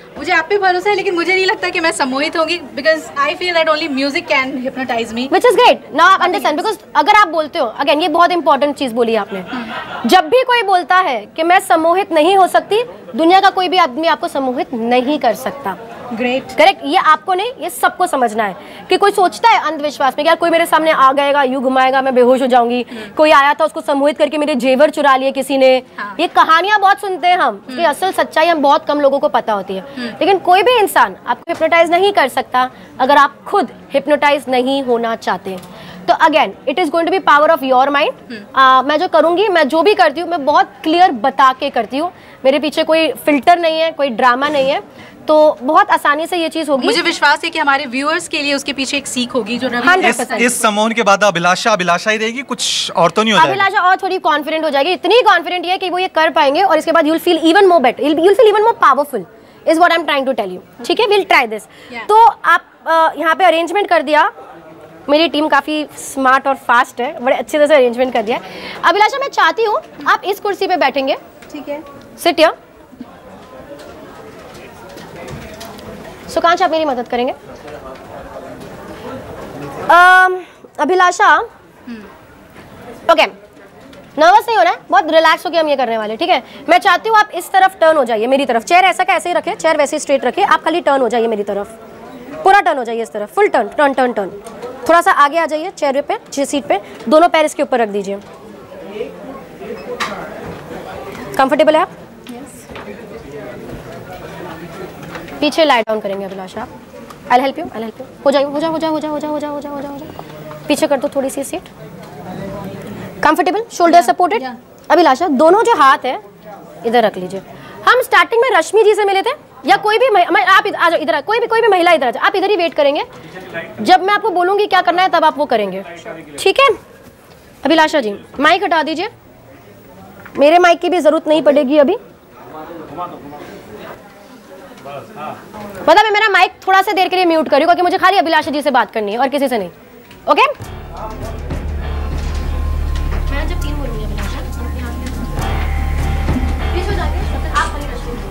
मुझे आप पे भरोसा है, लेकिन मुझे नहीं लगता कि मैं सम्मोहित होंगी, because I feel that only music can hypnotise me, which is great. Now आप अंडरस्टैंड, बिकॉज अगर आप बोलते हो, अगेन ये बहुत इंपॉर्टेंट चीज बोली आपने, जब भी कोई बोलता है कि मैं सम्मोहित नहीं हो सकती, दुनिया का कोई भी आदमी आपको सम्मोहित नहीं कर सकता। Great, correct. ये आपको नहीं, ये सबको समझना है कि कोई सोचता है अंधविश्वास में कि यार कोई मेरे सामने आ गएगा, यूं घुमाएगा, मैं बेहोश हो जाऊंगी, कोई आया था उसको सम्मोहित करके मेरे जेवर चुरा लिए किसी ने। हाँ। ये कहानियां बहुत सुनते हैं हम, उसकी असल सच्चाई हम बहुत कम लोगों को पता होती है। लेकिन कोई भी इंसान आपको हिप्नोटाइज नहीं कर सकता अगर आप खुद हिप्नोटाइज नहीं होना चाहते। तो again it is going to be power of your mind. मैं जो करूंगी, मैं जो भी करती हूँ, मैं बहुत क्लियर बता के करती हूँ, मेरे पीछे कोई फिल्टर नहीं है, कोई ड्रामा नहीं है, तो बहुत आसानी से ये चीज होगी। मुझे विश्वास है कि हमारे व्यूअर्स के लिए उसके पीछे एक सीख होगी जो रवि इस, इस सम्मोहन के बाद अभिलाषा अभिलाषा ही रहेगी, कुछ और तो नहीं हो जाएगा? अभिलाषा और थोड़ी कॉन्फिडेंट हो जाएगी, इतनी कॉन्फिडेंट है कि वो ये कर पाएंगे, और इसके बाद you will feel even more better, you will feel even more powerful, is what I am trying to tell you. ठीक है, विल ट्राई दिस। तो आप uh, यहाँ पे अरेंजमेंट कर दिया, मेरी टीम काफी स्मार्ट और फास्ट है, बड़े अच्छे तरह से अरेंजमेंट कर दिया। अभिलाषा मैं चाहती हूँ आप इस कुर्सी पे बैठेंगे। ठीक है, सिट हियर। सुकांश आप मेरी मदद करेंगे। um, अभिलाषा, ओके, नर्वस नहीं हो रहा है, बहुत रिलैक्स होकर हम ये करने वाले। ठीक है, मैं चाहती हूँ आप इस तरफ टर्न हो जाइए मेरी तरफ, चेयर ऐसा का ऐसे ही रखे, चेयर वैसे स्ट्रेट रखे, आप खाली टर्न हो जाइए मेरी तरफ, पूरा टर्न हो जाइए इस तरफ, full turn turn turn turn. थोड़ा सा आगे आ जाइए चेयर पे, सीट पे, दोनों पैर इसके ऊपर रख दीजिए। कंफर्टेबल है आप? पीछे लाई डाउन करेंगे Abhilasha. I help you, I help you. हो जाओ हो जाओ हो जाओ हो जाओ हो जाओ हो जाओ हो जाओ हो जाओ हो जाओ पीछे कर दो थोड़ी सी seat. Comfortable, shoulder supported. Abhilasha दोनों जो हाथ है इधर रख लीजिए। हम स्टार्टिंग में रश्मि जी से मिले थे, या कोई भी मैं, आप आ जाओ इधर, कोई भी कोई भी महिला इधर आ जाओ, आप इधर ही वेट करेंगे, जब मैं आपको बोलूंगी क्या करना है तब आप वो करेंगे। ठीक है अभिलाषा जी, माइक हटा दीजिए, मेरे माइक की भी जरूरत नहीं पड़ेगी अभी। मतलब मैं मेरा माइक थोड़ा सा देर के लिए म्यूट करूँ क्योंकि मुझे खाली अभिलाषा जी से बात करनी है और किसी से नहीं। ओके, मैं जब तीन बोलूंगी अभिलाषा प्लीज हो जाएंगे, तब तक आप खाली रश्मि।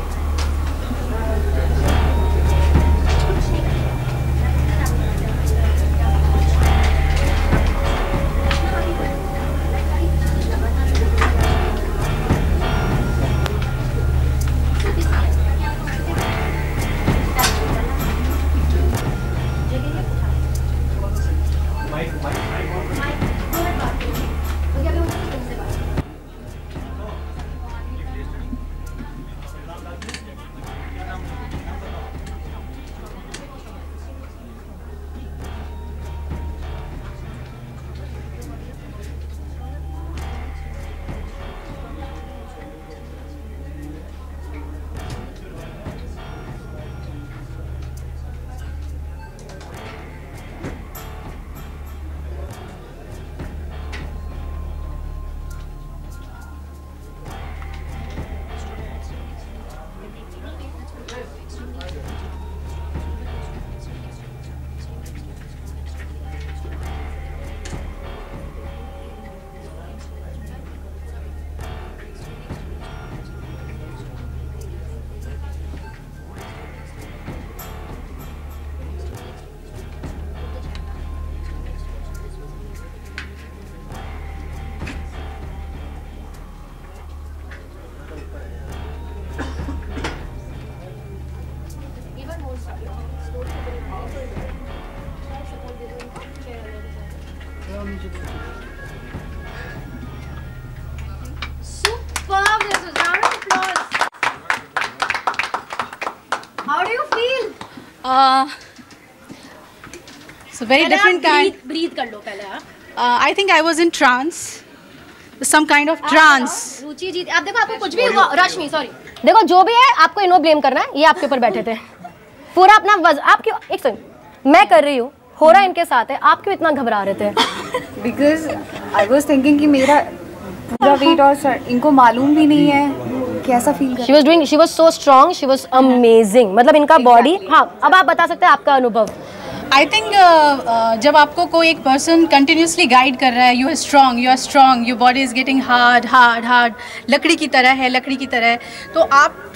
Superb, this is round of applause. How do you feel? Uh, it's a very different kind. Breathe, breathe कर लो पहले आप। Uh, I think I was in trance, some kind of trance. रुचि जी, आप देखो आपको कुछ भी हुआ, रश्मि सॉरी, देखो जो भी है आपको इनो ब्लेम करना है, ये आपके ऊपर बैठे थे, पूरा अपना वजन आप क्यों, एक सेकंड, मैं कर रही हूँ, हो रहा इनके साथ है, आप क्यों इतना घबरा रहे थे? बिकॉज आई वॉज थिंकिंग कि मेरा पूरा वेट, और इनको मालूम भी नहीं है कैसा फील कर। She was doing, she was so strong, she was amazing, मतलब इनका बॉडी exactly. हाँ, अब आप बता सकते हैं आपका अनुभव। आई थिंक uh, uh, जब आपको कोई एक पर्सन कंटिन्यूसली गाइड कर रहा है, you are strong, you are strong, your body is getting hard hard hard, लकड़ी की तरह है, लकड़ी की तरह है, तो आप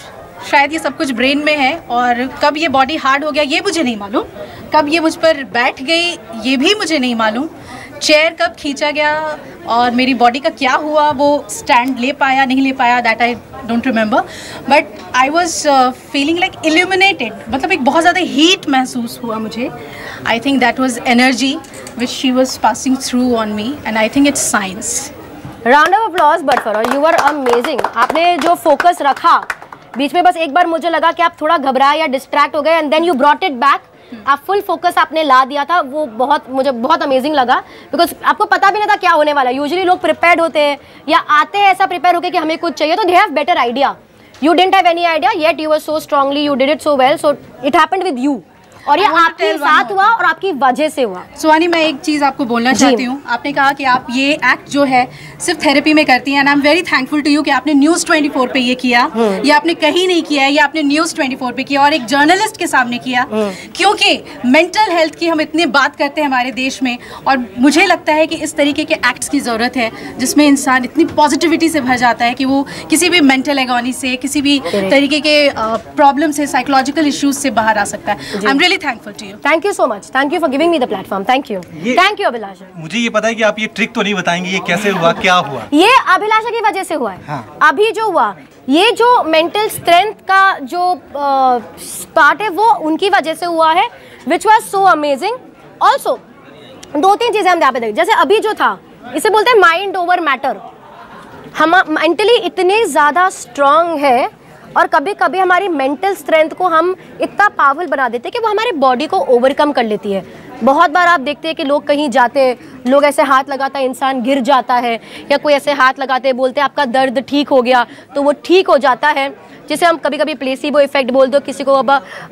शायद ये सब कुछ ब्रेन में है, और कब ये बॉडी हार्ड हो गया ये मुझे नहीं मालूम, कब ये मुझ पर बैठ गई ये भी मुझे नहीं मालूम, चेयर कब खींचा गया और मेरी बॉडी का क्या हुआ, वो स्टैंड ले पाया नहीं ले पाया, that I don't remember, but I was feeling like illuminated, मतलब एक बहुत ज़्यादा हीट महसूस हुआ मुझे. I think that was energy which she was passing through on me, and I think it's science. Round of applause but for you were amazing. आपने जो focus रखा बीच में, बस एक बार मुझे लगा कि आप थोड़ा घबराए या डिस्ट्रैक्ट हो गए, and then you brought it back. आप फुल फोकस आपने ला दिया था, वो बहुत मुझे बहुत अमेजिंग लगा, बिकॉज आपको पता भी नहीं था क्या होने वाला. यूजुअली लोग प्रिपेयर्ड होते हैं या आते हैं ऐसा प्रिपेयर होकर कि हमें कुछ चाहिए, तो they have better idea. You didn't have any idea yet, you were so strongly, you did it so well, so it happened with you, और ये आपके साथ हुआ और आपकी वजह से हुआ. सुहानी, मैं एक चीज़ आपको बोलना चाहती हूँ. आपने कहा कि आप ये एक्ट जो है सिर्फ थेरेपी में करती हैं, and I am very thankful to you कि आपने न्यूज़ ट्वेंटी फोर पे ये किया, या आपने कहीं नहीं किया है, या आपने न्यूज़ ट्वेंटी फोर पे किया और एक जर्नलिस्ट के सामने किया, क्योंकि मेंटल हेल्थ की हम इतनी बात करते हैं हमारे देश में, और मुझे लगता है कि इस तरीके के एक्ट्स की ज़रूरत है जिसमें इंसान इतनी पॉजिटिविटी से भर जाता है कि वो किसी भी मेंटल एगोनी से, किसी भी तरीके के प्रॉब्लम से, साइकोलॉजिकल इश्यूज से बाहर आ सकता है. I am really thankful to you. Thank you so much, thank you for giving me the platform. Thank you, thank you Abhilasha. मुझे ये पता है कि आप ये ट्रिक तो नहीं बताएंगे, ये कैसे हुआ, क्या हुआ? ये अभिलाषा की वजह से हुआ है. हाँ. अभी जो हुआ, ये जो मेंटल स्ट्रेंथ का जो पार्ट है वो उनकी वजह से हुआ है, which was so amazing. Also दो तीन चीजें हम यहाँ पे देखें. जैसे अभी जो था, इसे बोलते हैं माइंड ओवर मैटर. हम मेंटली इतने ज़्यादा स्ट्रांग है, और कभी कभी हमारी मेंटल स्ट्रेंथ को हम इतना पावरफुल बना देते हैं कि वो हमारी बॉडी को ओवरकम कर लेती है. बहुत बार आप देखते हैं कि लोग कहीं जाते, लोग ऐसे हाथ लगाता है, इंसान गिर जाता है, या कोई ऐसे हाथ लगाते बोलते हैं आपका दर्द ठीक हो गया, तो वो ठीक हो जाता है, जिसे हम कभी कभी प्लेसिबो इफेक्ट बोल दो, किसी को अब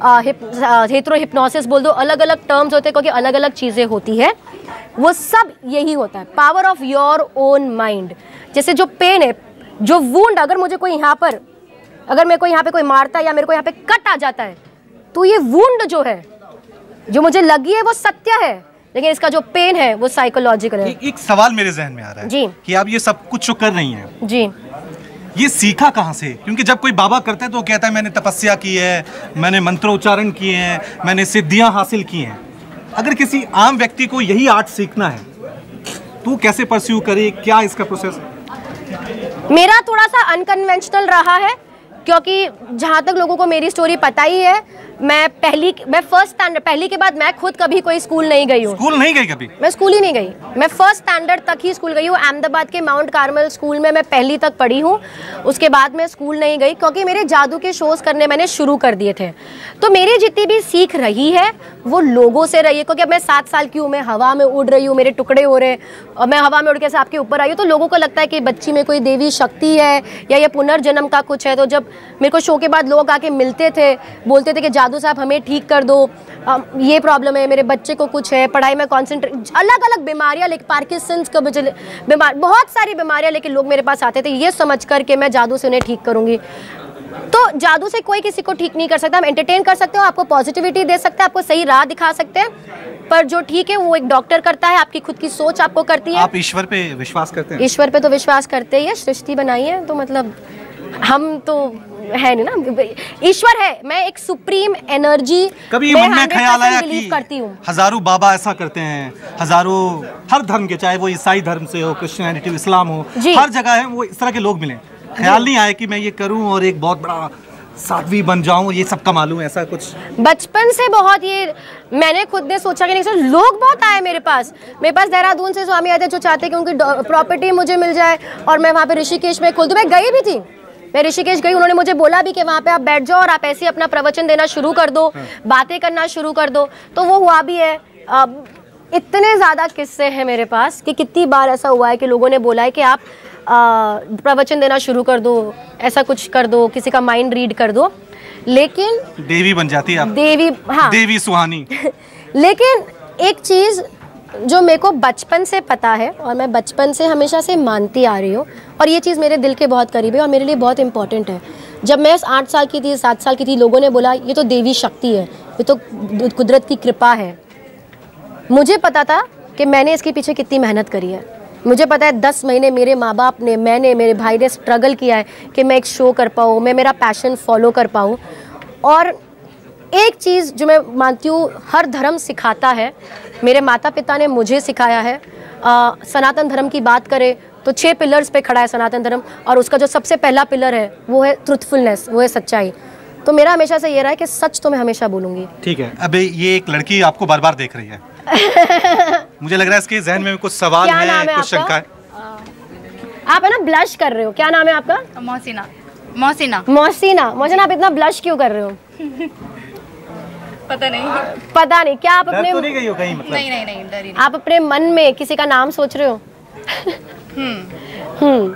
हेट्रो हिप्नोसिस बोल दो. अलग अलग टर्म्स होते हैं क्योंकि अलग अलग चीज़ें होती है. वो सब यही होता है, power of your own mind. जैसे जो पेन है, जो वुंड, अगर मुझे कोई यहाँ पर अगर मेरे को यहाँ पे कोई मारता है या मेरे को यहाँ पे कट आ जाता है, तो ये वुंड जो है, जो मुझे लगी है, वो सत्य है, लेकिन इसका जो पेन है वो साइकोलॉजिकल है. एक, एक सवाल मेरे जहन में आ रहा है जी, कि आप ये सब कुछ जो कर रही हैं जी, ये सीखा कहाँ से? क्योंकि जब कोई बाबा करता है तो वो कहता है मैंने तपस्या की है, मैंने मंत्रोच्चारण किए हैं, मैंने सिद्धियां हासिल की हैं. अगर किसी आम व्यक्ति को यही आर्ट सीखना है तो कैसे परस्यू करे, क्या इसका प्रोसेस? मेरा थोड़ा सा अनकन्वेंशनल रहा है, क्योंकि जहाँ तक लोगों को मेरी स्टोरी पता ही है, मैं पहली मैं फर्स्ट स्टैंडर्ड पहली के बाद मैं खुद कभी कोई स्कूल नहीं गई हूँ. स्कूल नहीं गई कभी? मैं स्कूल ही नहीं गई. मैं फर्स्ट स्टैंडर्ड तक ही स्कूल गई हूँ. अहमदाबाद के माउंट कार्मल स्कूल में मैं पहली तक पढ़ी हूँ. उसके बाद मैं स्कूल नहीं गई, क्योंकि मेरे जादू के शोज़ करने मैंने शुरू कर दिए थे. तो मेरी जितनी भी सीख रही है वो लोगों से रही है, क्योंकि अब मैं सात साल की हूँ, मैं हवा में उड़ रही हूँ, मेरे टुकड़े हो रहे, और मैं हवा में उड़ के आपके ऊपर आई हूँ, तो लोगों को लगता है कि बच्ची में कोई देवी शक्ति है या ये पुनर्जन्म का कुछ है. तो जब मेरे को शो के बाद लोग आके मिलते थे, बोलते थे कि जादू साहब हमें ठीक कर दो, ये प्रॉब्लम है, मेरे बच्चे को कुछ है, पढ़ाई में कॉन्सेंट्रेट, अलग अलग बीमारियां लेके, पार्किंसंस का बीमार, बहुत सारी बीमारियां लेके लोग मेरे पास आते थे, ये समझ कर के मैं जादू से उन्हें ठीक करूंगी. तो जादू से कोई किसी को ठीक नहीं कर सकता. हम एंटरटेन कर सकते हो, आपको पॉजिटिविटी दे सकते हैं, आपको सही राह दिखा सकते हैं, पर जो ठीक है वो एक डॉक्टर करता है, आपकी खुद की सोच आपको करती है. आप ईश्वर पे विश्वास करते हैं? ईश्वर पे तो विश्वास करते ही है, सृष्टि बनाई है, तो मतलब हम तो है नहीं ना, ईश्वर है. मैं एक सुप्रीम एनर्जी, कभी मन में ख्याल आया कि करती हूँ हजारों बाबा ऐसा करते हैं, हजारों हर धर्म के, चाहे वो ईसाई धर्म से हो, क्रिश्चियनिटी, इस्लाम हो, हर जगह है वो इस तरह के लोग मिले, ख्याल नहीं आया कि मैं ये करूं और एक बहुत बड़ा साध्वी बन जाऊं, ये सब कमा लूं, ऐसा कुछ? बचपन से बहुत ये मैंने खुद ने सोचा कि नहीं सर, लोग बहुत आए मेरे पास. मेरे पास देहरादून से स्वामी आए थे जो चाहते कि उनकी प्रॉपर्टी मुझे मिल जाए और मैं वहाँ पे ऋषिकेश में खोल दूँ. मैं गई भी थी, मैं ऋषिकेश गई, उन्होंने मुझे बोला भी कि वहाँ पे आप बैठ जाओ और आप ऐसे अपना प्रवचन देना शुरू कर दो, बातें करना शुरू कर दो. तो वो हुआ भी है. अब इतने ज़्यादा किस्से हैं मेरे पास कि कितनी बार ऐसा हुआ है कि लोगों ने बोला है कि आप प्रवचन देना शुरू कर दो, ऐसा कुछ कर दो, किसी का माइंड रीड कर दो, लेकिन देवी बन जाती है आप. देवी, हाँ, देवी सुहानी. लेकिन एक चीज़ जो मेरे को बचपन से पता है और मैं बचपन से हमेशा से मानती आ रही हूँ, और ये चीज़ मेरे दिल के बहुत करीब है और मेरे लिए बहुत इंपॉर्टेंट है. जब मैं आठ साल की थी, सात साल की थी, लोगों ने बोला ये तो देवी शक्ति है, ये तो कुदरत की कृपा है. मुझे पता था कि मैंने इसके पीछे कितनी मेहनत करी है. मुझे पता है दस महीने मेरे माँ बाप ने, मैंने, मेरे भाई ने स्ट्रगल किया है कि मैं एक शो कर पाऊँ, मैं मेरा पैशन फॉलो कर पाऊँ। और एक चीज़ जो मैं मानती हूँ हर धर्म सिखाता है, मेरे माता पिता ने मुझे सिखाया है। आ, सनातन धर्म की बात करें तो छह पिलर्स पे खड़ा है सनातन धर्म, और उसका जो सबसे पहला पिलर है वो है ट्रुथफुलनेस, वो है सच्चाई। तो मेरा हमेशा से ये रहा है कि सच तो मैं हमेशा बोलूँगी। ठीक है। अबे ये एक लड़की आपको बार बार देख रही है मुझे लग रहा है इसके जहन में कुछ सवाल है, है कुछ शंका है। आप है ना ब्लश कर रहे हो, क्या नाम है आपका? मौसीना। मौसीना मौसीना मौसीना आप इतना ब्लश क्यों कर रहे हो? पता नहीं पता नहीं। क्या आप अपने तो नहीं गई हो कहीं मतलब? नहीं नहीं नहीं डरी आप अपने मन में किसी का नाम सोच रहे हो? हम्म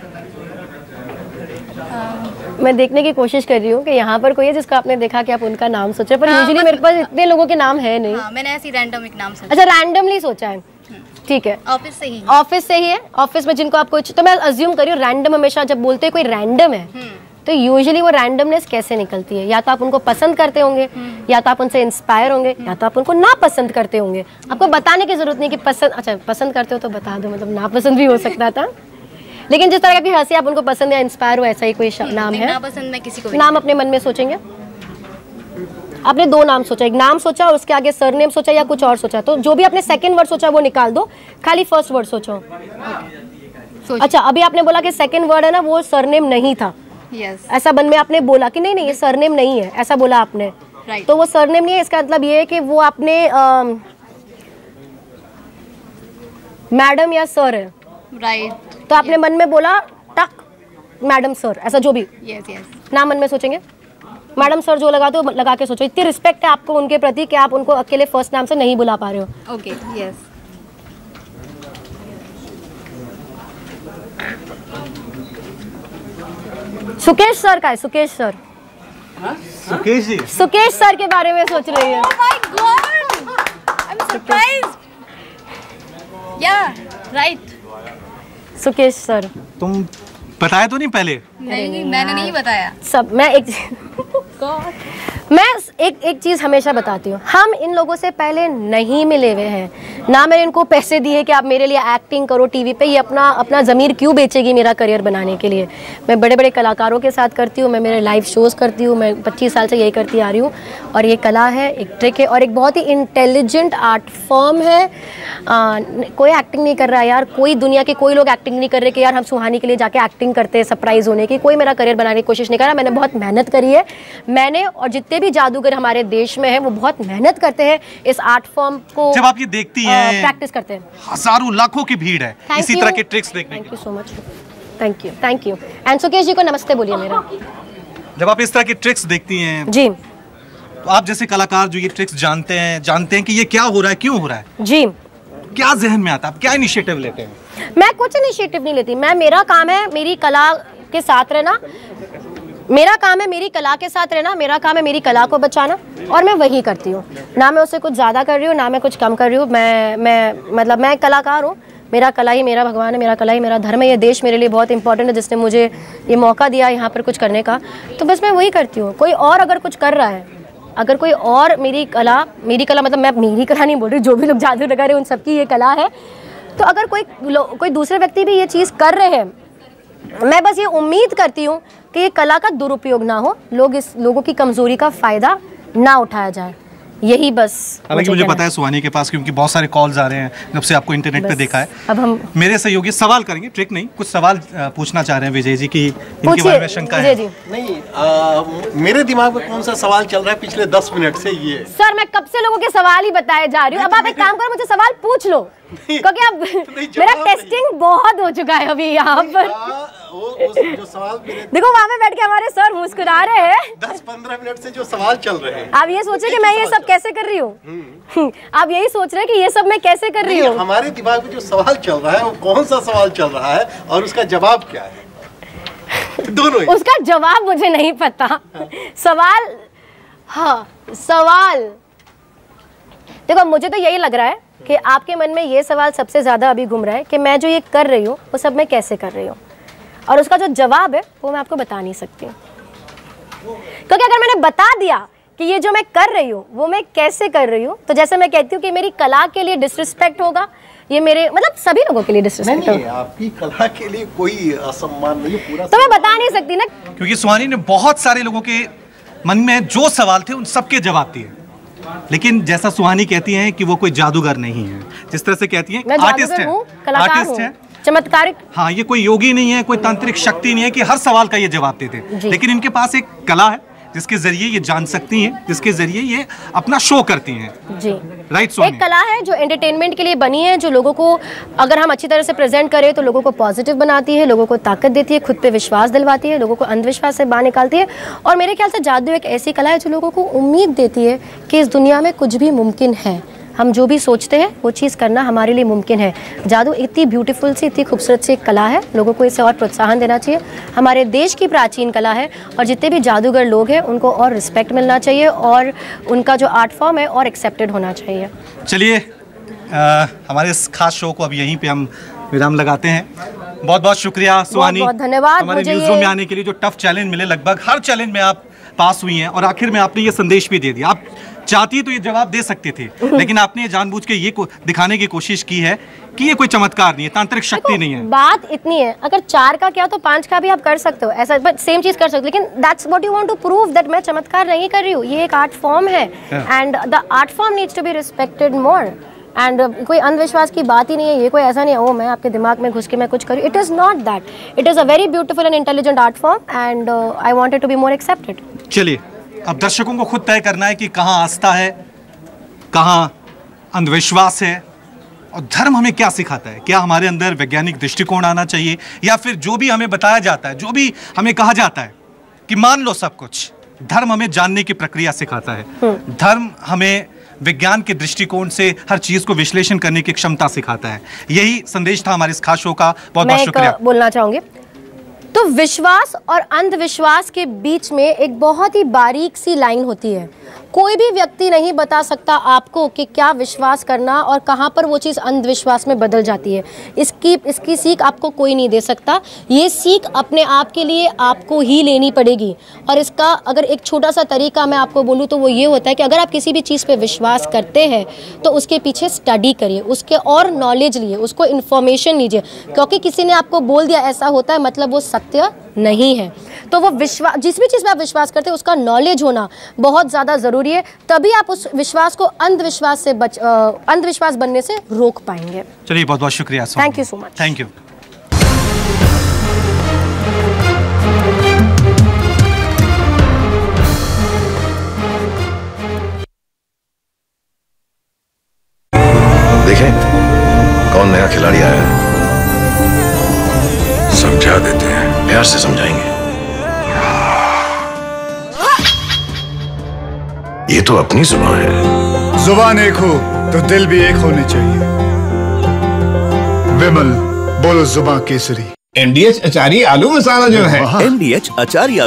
मैं देखने की कोशिश कर रही हूँ कि यहाँ पर कोई है जिसको आपने देखा कि आप उनका नाम सोच रहे हो, पर हाँ, यूजुअली मेरे पास इतने लोगों के नाम है नहीं। हाँ, मैंने ऐसी रैंडम एक नाम सोचा। अच्छा, रैंडमली सोचा है, ठीक है। ऑफिस से ही ऑफिस से ही है। ऑफिस में जिनको आप कुछ, तो मैं अज्यूम करी हूँ रैंडम, हमेशा जब बोलते हैं कोई रैंडम है तो यूजुअली वो रैंडमनेस कैसे निकलती है? या तो आप उनको पसंद करते होंगे, या तो आप उनसे इंस्पायर होंगे, या तो आप उनको ना पसंद करते होंगे। आपको बताने की जरूरत नहीं कि पसंद, अच्छा पसंद करते हो तो बता दो, मतलब ना पसंद भी हो सकता था। लेकिन जिस तरह की हंसी आप उनको पसंद या इंस्पायर हो, ऐसा ही कोई नाम है? ना पसंद मैं किसी को भी नाम अपने मन में सोचेंगे। आपने दो नाम सोचा, एक नाम सोचा और उसके आगे सरनेम सोचा या कुछ और सोचा, तो जो भी आपने सेकंड वर्ड सोचा वो निकाल दो, खाली फर्स्ट वर्ड सोचो। अच्छा, अभी आपने बोला कि सेकंड वर्ड है ना वो सरनेम नहीं था। यस। ऐसा मन में आपने बोला कि नहीं नहीं ये सरनेम नहीं है, ऐसा बोला आपने। राइट। तो वो सरनेम नहीं है, इसका मतलब ये है कि वो आपने मैडम या सर है। राइट। तो आपने मन में बोला टक मैडम सर, ऐसा जो भी। Yes yes. नाम मन में सोचेंगे, मैडम सर जो लगा दो लगा के सोचो। इतनी रिस्पेक्ट है आपको उनके प्रति कि आप उनको अकेले फर्स्ट नाम से नहीं बुला पा रहे हो। ओके। यस। सुकेश सर का है, सुकेश सर। सुकेश जी, सुकेश सर के बारे में सोच रही है। Oh my God! I'm surprised. Yeah, right. Sukesh sir. तुम बताया तो नहीं पहले? नहीं, मैंने नहीं बताया। सब मैं एक मैं एक एक चीज़ हमेशा बताती हूँ, हम इन लोगों से पहले नहीं मिले हुए हैं ना। मैंने इनको पैसे दिए कि आप मेरे लिए एक्टिंग करो टीवी पे। ये अपना अपना ज़मीर क्यों बेचेगी मेरा करियर बनाने के लिए? मैं बड़े बड़े कलाकारों के साथ करती हूँ, मैं मेरे लाइव शोज़ करती हूँ, मैं पच्चीस साल से यही करती आ रही हूँ। और ये कला है, एक ट्रिक है और एक बहुत ही इंटेलिजेंट आर्ट फॉर्म है। आ, कोई एक्टिंग नहीं कर रहा है यार, कोई दुनिया के कोई लोग एक्टिंग नहीं कर रहे कि यार हम सुहानी के लिए जाके एक्टिंग करते हैं सरप्राइज होने की। कोई मेरा करियर बनाने की कोशिश नहीं कर रहा। मैंने बहुत मेहनत करी है, मैंने और जितने भी जादूगर हमारे देश में हैं वो बहुत मेहनत करते हैं इस आर्ट फॉर्म को। जब आप ये देखती हैं, प्रैक्टिस करते हैं, हजारों लाखों की भीड़ है इसी तरह के ट्रिक्स देखने thank you so much. Thank you thank you and Sukesh ji को नमस्ते बोलिए मेरा। जब आप इस तरह के ट्रिक्स देखती हैं जी, तो आप जैसे कलाकार जो ये ट्रिक्स जानते हैं जानते हैं कि ये क्या हो रहा है, क्यों हो रहा है, जी क्या जहन में आता है, आप क्या इनिशिएटिव लेते हैं? मैं कुछ इनिशिएटिव नहीं लेती। मैं, मेरा काम है मेरी कला के साथ रहना, मेरा काम है मेरी कला के साथ रहना, मेरा काम है मेरी कला को बचाना और मैं वही करती हूँ। ना मैं उससे कुछ ज़्यादा कर रही हूँ ना मैं कुछ कम कर रही हूँ। मैं मैं मतलब मैं कलाकार हूँ, मेरा कला ही मेरा भगवान है, मेरा कला ही मेरा धर्म है। ये देश मेरे लिए बहुत इंपॉर्टेंट है जिसने मुझे ये मौका दिया यहाँ पर कुछ करने का, तो बस मैं वही करती हूँ। कोई और अगर कुछ कर रहा है, अगर कोई और मेरी कला मेरी कला मतलब मैं मेरी कला नहीं बोल रही, जो भी लोग जादू लगा रहे हैं उन सबकी ये कला है, तो अगर कोई कोई दूसरे व्यक्ति भी ये चीज़ कर रहे हैं, मैं बस ये उम्मीद करती हूँ कि ये कला का दुरुपयोग ना हो, लोग इस लोगों की कमजोरी का फ़ायदा ना उठाया जाए, यही बस। हालांकि मुझे पता है सुहानी के पास क्योंकि बहुत सारे कॉल्स आ रहे हैं जब से आपको इंटरनेट पे देखा है। अब हम मेरे सहयोगी सवाल करेंगे, ट्रिक नहीं, कुछ सवाल पूछना चाह रहे हैं विजय जी की इनके बारे में शंका है। जी। नहीं, आ, मेरे दिमाग में कौन सा सवाल चल रहा है पिछले दस मिनट से ये। सर मैं कब से लोगों के सवाल ही बताए जा रही हूँ, अब आप एक काम करो मुझे सवाल पूछ लो क्योंकि अब मेरा टेस्टिंग बहुत हो चुका है अभी यहाँ पर। वो, उस, जो सवाल मेरे देखो वहाँ पे बैठ के हमारे सर मुस्कुरा रहे हैं। दस पंद्रह मिनट से जो सवाल चल रहे हैं, आप ये सोचे कि मैं ये सब कैसे कर रही हूँ, आप यही सोच रहे हैं कि ये सब मैं कैसे कर रही हूँ। हमारे दिमाग में जो सवाल चल रहा है वो कौन सा सवाल चल रहा है और उसका जवाब क्या है? दोनों ही। उसका जवाब मुझे नहीं पता। सवाल, हाँ सवाल, देखो मुझे तो यही लग रहा है कि आपके मन में ये सवाल सबसे ज़्यादा अभी घूम रहा है कि मैं जो ये कर रही हूँ वो सब मैं कैसे कर रही हूँ, और उसका जो जवाब है वो मैं आपको बता नहीं सकती, क्योंकि अगर मैंने बता दिया कि ये जो मैं कर रही हूँ वो मैं कैसे कर रही हूँ। तो जैसे मैं कहती हूँ कि मेरी कला के लिए डिसरिस्पेक्ट होगा, ये मेरे मतलब सभी लोगों के लिए डिसरिस्पेक्ट होगा। आपकी कला के लिए कोई असम्मान नहीं, पूरा तो मैं बता नहीं सकती ना, क्योंकि सुहानी ने बहुत सारे लोगों के मन में जो सवाल थे उन सबके जवाब दिए, लेकिन जैसा सुहानी कहती हैं कि वो कोई जादूगर नहीं है, जिस तरह से कहती हैं आर्टिस्ट है, आर्टिस्ट है, चमत्कारिक। हाँ, ये कोई योगी नहीं है, कोई तांत्रिक शक्ति नहीं है कि हर सवाल का ये जवाब देते, लेकिन इनके पास एक कला है जिसके जरिए ये जान सकती हैं, जिसके जरिए ये अपना शो करती हैं। जी राइट। एक कला है जो एंटरटेनमेंट के लिए बनी है, जो लोगों को अगर हम अच्छी तरह से प्रेजेंट करें तो लोगों को पॉजिटिव बनाती है, लोगों को ताकत देती है, खुद पे विश्वास दिलवाती है, लोगों को अंधविश्वास से बाहर निकालती है। और मेरे ख्याल से जादू एक ऐसी कला है जो लोगों को उम्मीद देती है कि इस दुनिया में कुछ भी मुमकिन है, हम जो भी सोचते हैं वो चीज़ करना हमारे लिए मुमकिन है। जादू इतनी ब्यूटीफुल सी, इतनी खूबसूरत सी एक कला है, लोगों को इसे और प्रोत्साहन देना चाहिए। हमारे देश की प्राचीन कला है और जितने भी जादूगर लोग हैं उनको और रिस्पेक्ट मिलना चाहिए और उनका जो आर्ट फॉर्म है और एक्सेप्टेड होना चाहिए। चलिए हमारे इस खास शो को अब यहीं पे हम विराम लगाते हैं। बहुत बहुत शुक्रिया सुहानी, बहुत धन्यवाद हमारे न्यूज़ रूम में आने के लिए। जो टफ चैलेंज मिले, लगभग हर चैलेंज में आप पास हुई हैं और आखिर में आपने ये संदेश भी दे दिया। आप चाहती तो ये जवाब दे सकते थे, लेकिन आपने ये जानबूझ के ये दिखाने की कोशिश की है कि ये कोई चमत्कार नहीं है, तांत्रिक शक्ति नहीं है। बात इतनी है, अगर चार का क्या तो पांच का भी आप कर सकते हो, ऐसा बट सेम चीज कर सकते हो, लेकिन that's what you want to prove that मैं चमत्कार नहीं कर रही हूँ। ये एक आर्ट फॉर्म है and the art form needs to be respected more. And कोई अंधविश्वास की बात ही नहीं है, ये कोई ऐसा नहीं है ओ मैं आपके दिमाग में घुस के मैं कुछ करूँ। It is not that, it is a very beautiful and intelligent art form and I want it to be more accepted. चलिए अब दर्शकों को खुद तय करना है कि कहाँ आस्था है, कहाँ अंधविश्वास है, और धर्म हमें क्या सिखाता है। क्या हमारे अंदर वैज्ञानिक दृष्टिकोण आना चाहिए, या फिर जो भी हमें बताया जाता है, जो भी हमें कहा जाता है कि मान लो सब कुछ, धर्म हमें जानने की प्रक्रिया सिखाता है। धर्म हमें विज्ञान के दृष्टिकोण से हर चीज को विश्लेषण करने की क्षमता सिखाता है। यही संदेश था हमारे इस खास शो का। बहुत बहुत शुक्रिया। मैं बोलना चाहूंगी तो विश्वास और अंधविश्वास के बीच में एक बहुत ही बारीक सी लाइन होती है। कोई भी व्यक्ति नहीं बता सकता आपको कि क्या विश्वास करना और कहाँ पर वो चीज़ अंधविश्वास में बदल जाती है। इसकी इसकी सीख आपको कोई नहीं दे सकता। ये सीख अपने आप के लिए आपको ही लेनी पड़ेगी। और इसका अगर एक छोटा सा तरीका मैं आपको बोलूँ तो वो ये होता है कि अगर आप किसी भी चीज़ पे विश्वास करते हैं तो उसके पीछे स्टडी करिए, उसके और नॉलेज लिए, उसको इन्फॉर्मेशन लीजिए। क्योंकि किसी ने आपको बोल दिया ऐसा होता है मतलब वो सत्य नहीं है। तो वो विश्वास, जिस भी चीज़ में आप विश्वास करते हैं उसका नॉलेज होना बहुत ज़्यादा ज़रूरी है, तभी आप उस विश्वास को अंधविश्वास से बच अंधविश्वास बनने से रोक पाएंगे। चलिए बहुत बहुत शुक्रिया। Thank you so much. Thank you. देखें कौन नया खिलाड़ी आया है, समझा देते हैं, प्यार से समझाएंगे। ये तो अपनी जुबान है। जुबान एक हो तो दिल भी एक होने चाहिए। विमल बोलो जुबान केसरी। एमडीएच अचारी आलू मसाला जो है, एमडीएच अचारी